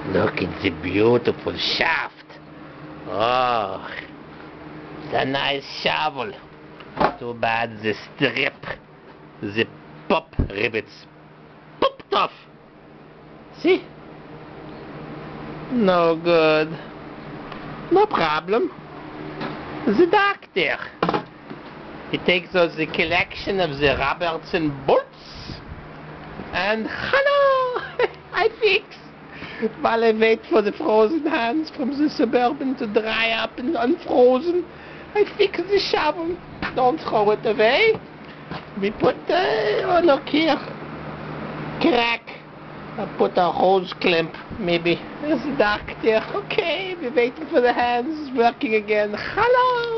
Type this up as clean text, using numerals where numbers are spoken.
Look at the beautiful shaft. Oh, it's a nice shovel. Too bad the strip, the pop rivets popped off. See? No good. No problem. The doctor. He takes out the collection of the Robertson bolts. And hello! I fix. While I wait for the frozen hands from the Suburban to dry up and unfrozen, I fix the shovel. Don't throw it away. We put, oh look here. Crack. I put a hose clamp, maybe. There's the doctor. Okay, we're waiting for the hands. It's working again. Hello!